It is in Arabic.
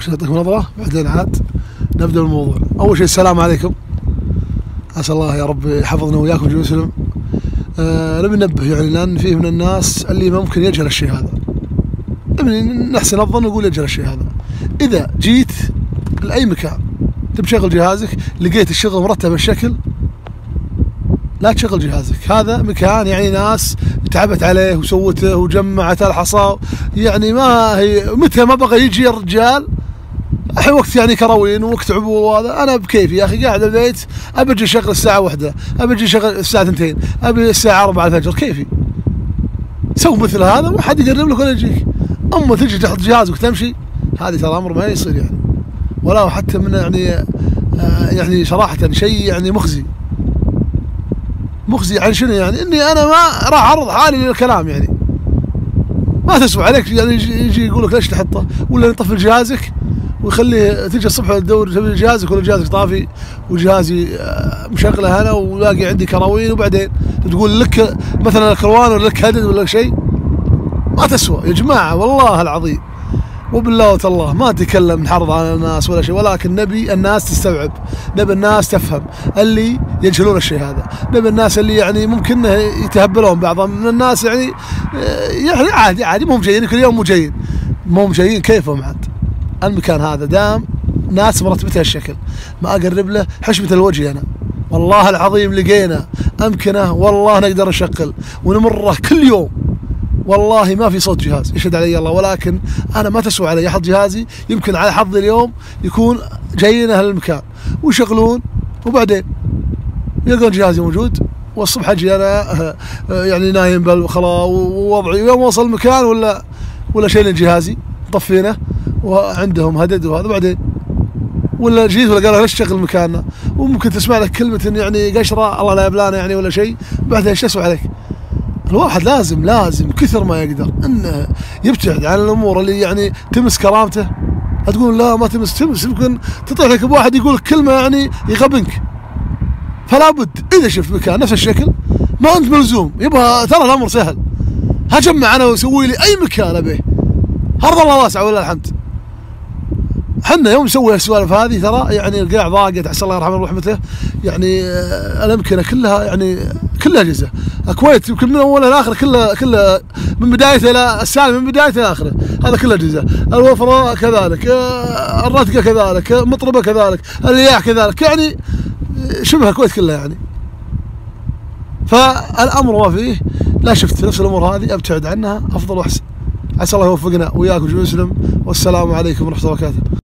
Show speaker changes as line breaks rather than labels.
وش نعطيكم نظرة بعدين عاد نبدأ الموضوع. أول شيء السلام عليكم، عسى الله يا رب يحفظنا وياكم جميع وسلم. نبي ننبه يعني لأن فيه من الناس اللي ممكن يجهل الشيء هذا، نحسن الظن ونقول يجهل الشيء هذا. إذا جيت لأي مكان تبي تشغل جهازك لقيت الشغل مرتب الشكل، لا تشغل جهازك. هذا مكان يعني ناس تعبت عليه وسوته وجمعت الحصى، يعني ما هي متى ما بغى يجي الرجال الحين وقت يعني كراوين ووقت عبور، وهذا انا بكيفي يا اخي قاعد البيت، ابي اجي اشغل الساعه 1، ابي اجي اشغل الساعه 2، ابي الساعه 4 الفجر، كيفي. سوي مثل هذا وما حد يقرب لك ولا يجيك. اما تجي تحط جهازك وتمشي، هذه ترى امر ما يصير يعني، ولا حتى من يعني صراحه شيء يعني مخزي عن شنو يعني، اني انا ما راح اعرض حالي للكلام يعني. ما تسوى عليك يعني يجي يقول لك ليش تحطه، ولا يطفي جهازك ويخليه تجي الصبح تدور تبي جهازك ولا جهازك طافي وجهازي مشغله انا ولاقي عندي كراوين، وبعدين تقول لك مثلا الكروان ولا لك هدد ولا شيء. ما تسوى يا جماعه والله العظيم وبالله وتالله ما نتكلم نحرض على الناس ولا شيء، ولكن نبي الناس تستوعب، نبي الناس تفهم اللي يجهلون الشيء هذا، نبي الناس اللي يعني ممكن يتهبلون بعضهم من الناس يعني عادي مو جايين كل يوم، مو جايين كيفهم عاد. المكان هذا دام ناس مرتبتها الشكل ما اقرب له حشمة الوجه. انا والله العظيم لقينا امكنه والله نقدر نشغل ونمره كل يوم، والله ما في صوت جهاز يشهد علي الله، ولكن انا ما تسوى علي احط جهازي، يمكن على حظي اليوم يكون جايين اهل المكان ويشغلون، وبعدين يلقون جهازي موجود، والصبح اجي انا يعني نايم بالخلاء ووضعي، يوم وصل المكان ولا شيلين جهازي طفينه وعندهم هدد وهذا، بعدين ولا جيت ولا قالوا ليش تشغل مكاننا، وممكن تسمع لك كلمه يعني قشره الله لا يبلانا يعني ولا شيء، بعدها ايش تسوى عليك؟ الواحد لازم كثر ما يقدر انه يبتعد عن الامور اللي يعني تمس كرامته. تقول لا ما تمس، يمكن تطيح لك بواحد يقول كلمه يعني يغبنك. فلا بد اذا شفت مكان نفس الشكل ما انت ملزوم، يبغى ترى الامر سهل، هجمع انا واسوي لي اي مكان ابيه، هرض الله واسع ولله الحمد. حنا يوم نسوي السوالف هذه ترى يعني القاع ضاقت، عسى الله يرحمه ورحمته، يعني الامكنه كلها يعني كلها جزء. الكويت يمكن من اولها لاخره كلها من بدايته الى السالم، من بدايته الى اخره هذا كله جزء. الوفره كذلك، الرتقه كذلك، مطربه كذلك، الياح كذلك، يعني شبه الكويت كلها يعني. فالامر ما فيه، لا شفت نفس الامور هذه ابتعد عنها افضل واحسن. عسى الله يوفقنا وياكم جميع مسلم، والسلام عليكم ورحمه الله وبركاته.